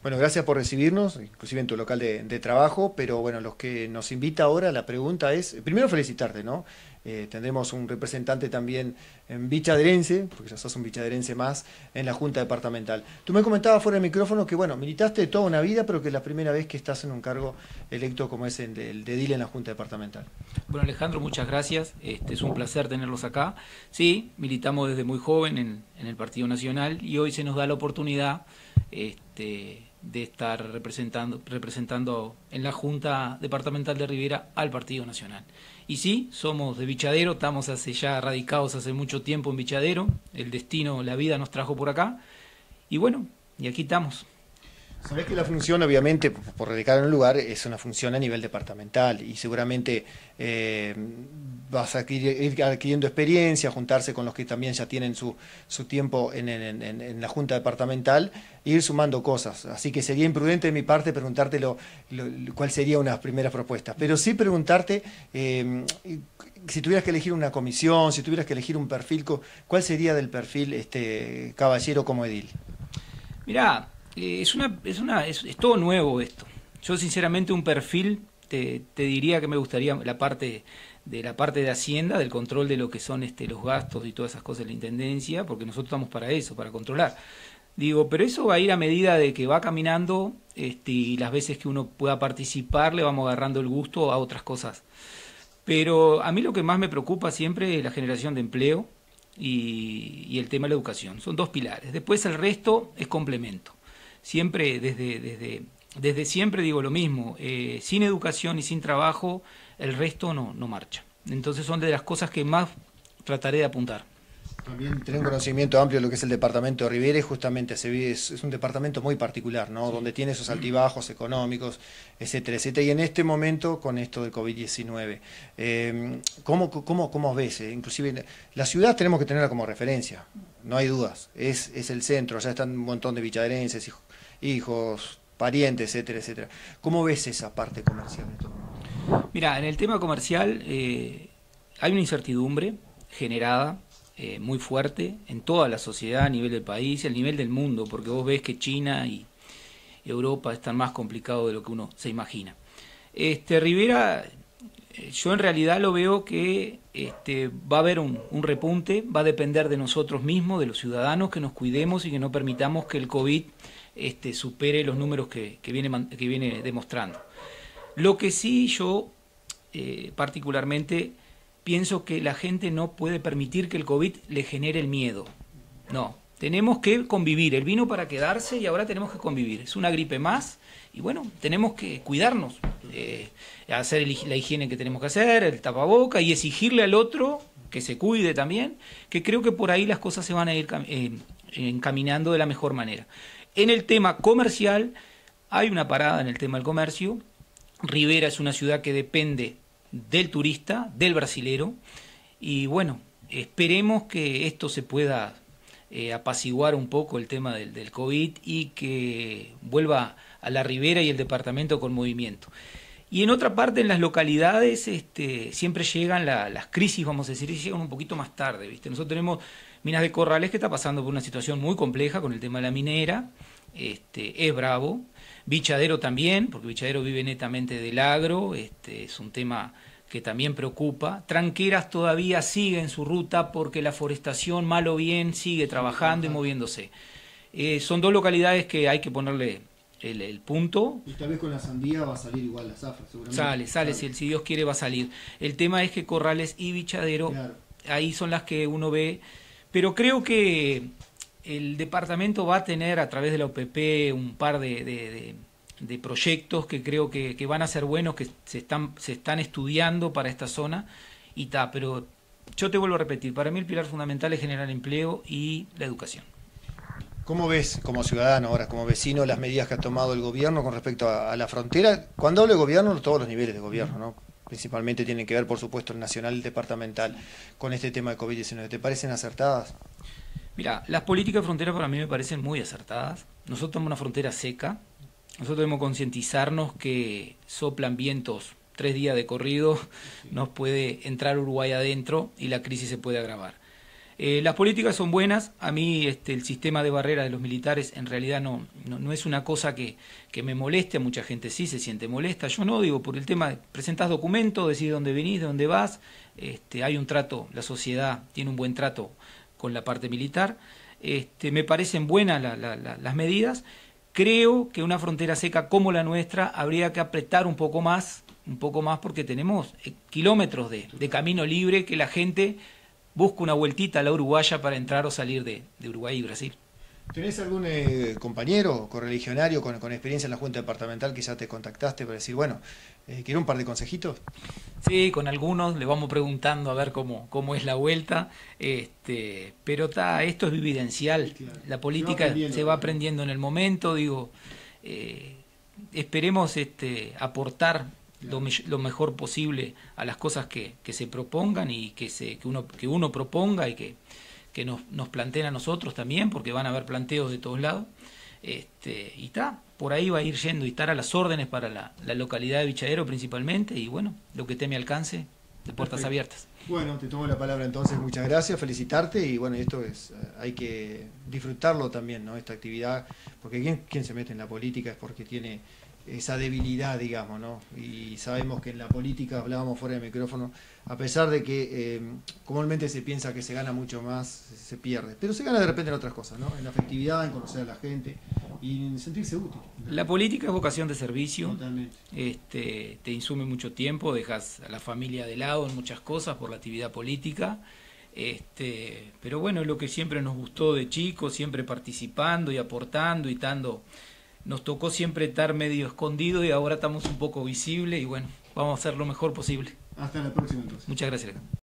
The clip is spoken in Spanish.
Bueno, gracias por recibirnos, inclusive en tu local de trabajo, pero bueno, los que nos invita ahora, la pregunta es, primero felicitarte, ¿no? Tendremos un representante también en vichaderense, porque ya sos un vichaderense más, en la Junta Departamental. Tú me comentabas fuera del micrófono que, bueno, militaste toda una vida, pero que es la primera vez que estás en un cargo electo como es el de edil en la Junta Departamental. Bueno, Alejandro, muchas gracias. Es un placer tenerlos acá. Sí, militamos desde muy joven en el Partido Nacional y hoy se nos da la oportunidad de estar representando en la Junta Departamental de Rivera al Partido Nacional. Y sí, somos de Vichadero, estamos ya radicados hace mucho tiempo en Vichadero, el destino, la vida nos trajo por acá, y bueno, y aquí estamos. Sabés que la función, obviamente, por radicar en un lugar, es una función a nivel departamental y seguramente vas a ir adquiriendo experiencia, juntarse con los que también ya tienen su tiempo en la Junta Departamental e ir sumando cosas. Así que sería imprudente de mi parte preguntarte cuál sería una primera propuesta, pero sí preguntarte si tuvieras que elegir una comisión, si tuvieras que elegir un perfil, ¿cuál sería del perfil caballero como edil? Mirá, es todo nuevo esto. Yo sinceramente un perfil te diría que me gustaría la parte de Hacienda, del control de lo que son los gastos y todas esas cosas de la Intendencia, porque nosotros estamos para eso, para controlar. Digo, pero eso va a ir a medida de que va caminando y las veces que uno pueda participar le vamos agarrando el gusto a otras cosas. Pero a mí lo que más me preocupa siempre es la generación de empleo y el tema de la educación. Son dos pilares. Después el resto es complemento. Siempre, desde siempre digo lo mismo, sin educación y sin trabajo, el resto no marcha. Entonces son de las cosas que más trataré de apuntar. También tener un conocimiento amplio de lo que es el departamento de Rivera y justamente es un departamento muy particular, ¿no? Sí. Donde tiene esos altibajos económicos, etcétera, etcétera. Y en este momento, con esto del COVID-19, ¿cómo ves? Inclusive la ciudad tenemos que tenerla como referencia, no hay dudas. Es el centro, allá están un montón de vichaderenses, hijos, parientes, etcétera, etcétera. ¿Cómo ves esa parte comercial en estos momentos? Mira, en el tema comercial hay una incertidumbre generada muy fuerte en toda la sociedad a nivel del país y a nivel del mundo, porque vos ves que China y Europa están más complicados de lo que uno se imagina. Rivera, yo en realidad lo veo que va a haber un repunte, va a depender de nosotros mismos, de los ciudadanos, que nos cuidemos y que no permitamos que el COVID supere los números que viene demostrando. Lo que sí yo particularmente pienso que la gente no puede permitir que el COVID le genere el miedo. No, tenemos que convivir. Él vino para quedarse y ahora tenemos que convivir. Es una gripe más y bueno, tenemos que cuidarnos, hacer la higiene que tenemos que hacer, el tapaboca y exigirle al otro que se cuide también, que creo que por ahí las cosas se van a ir encaminando de la mejor manera. En el tema comercial, hay una parada en el tema del comercio. Rivera es una ciudad que depende del turista, del brasilero, y bueno, esperemos que esto se pueda apaciguar un poco el tema del COVID y que vuelva a la Ribera y el departamento con movimiento. Y en otra parte, en las localidades, siempre llegan las crisis, vamos a decir, y llegan un poquito más tarde, ¿viste? Nosotros tenemos Minas de Corrales que está pasando por una situación muy compleja con el tema de la minera, es bravo. Vichadero también, porque Vichadero vive netamente del agro, es un tema que también preocupa. Tranqueras todavía sigue en su ruta porque la forestación, mal o bien, sigue trabajando y moviéndose. Son dos localidades que hay que ponerle el punto. Y tal vez con la sandía va a salir igual la zafra, seguramente. Sale, si Dios quiere va a salir. El tema es que Corrales y Vichadero, claro, ahí son las que uno ve, pero creo que el departamento va a tener a través de la OPP un par de proyectos que creo que van a ser buenos, que se están estudiando para esta zona, pero yo te vuelvo a repetir, para mí el pilar fundamental es generar empleo y la educación. ¿Cómo ves como ciudadano ahora, como vecino, las medidas que ha tomado el gobierno con respecto a la frontera? Cuando hablo de gobierno, todos los niveles de gobierno, ¿no? Principalmente tienen que ver, por supuesto, el nacional y el departamental con este tema de COVID-19. ¿Te parecen acertadas? Mira, las políticas de frontera para mí me parecen muy acertadas. Nosotros tenemos una frontera seca. Nosotros debemos concientizarnos que soplan vientos 3 días de corrido, nos puede entrar Uruguay adentro y la crisis se puede agravar. Las políticas son buenas. A mí el sistema de barrera de los militares en realidad no es una cosa que me moleste. A mucha gente sí se siente molesta. Yo no, digo, por el tema de presentás documentos, decís dónde venís, de dónde vas. Hay un trato, la sociedad tiene un buen trato con la parte militar. Me parecen buenas las medidas. Creo que una frontera seca como la nuestra habría que apretar un poco más porque tenemos kilómetros de camino libre que la gente busca una vueltita a la uruguaya para entrar o salir de Uruguay y Brasil. ¿Tenés algún compañero correligionario con experiencia en la Junta Departamental que ya te contactaste para decir, bueno, quiero un par de consejitos? Sí, con algunos le vamos preguntando a ver cómo es la vuelta, pero esto es vivencial, claro. La política se va aprendiendo en el momento, digo, esperemos aportar lo mejor posible a las cosas que se propongan y que uno proponga y que nos planteen a nosotros también, porque van a haber planteos de todos lados, y por ahí va a ir yendo y estar a las órdenes para la localidad de Vichadero principalmente, y bueno, lo que esté a mi alcance, de puertas abiertas. Bueno, te tomo la palabra entonces, muchas gracias, felicitarte, y bueno, esto hay que disfrutarlo también, ¿no? Esta actividad, porque quien se mete en la política es porque tiene esa debilidad, digamos, ¿no? Y sabemos que en la política, hablábamos fuera del micrófono, a pesar de que comúnmente se piensa que se gana mucho más, se pierde, pero se gana de repente en otras cosas, ¿no? En la afectividad, en conocer a la gente y en sentirse útil. La política es vocación de servicio. Totalmente. Te insume mucho tiempo, dejas a la familia de lado en muchas cosas por la actividad política. Pero bueno, es lo que siempre nos gustó de chicos, siempre participando y aportando y dando. Nos tocó siempre estar medio escondido y ahora estamos un poco visibles y bueno, vamos a hacer lo mejor posible. Hasta la próxima entonces. Muchas gracias.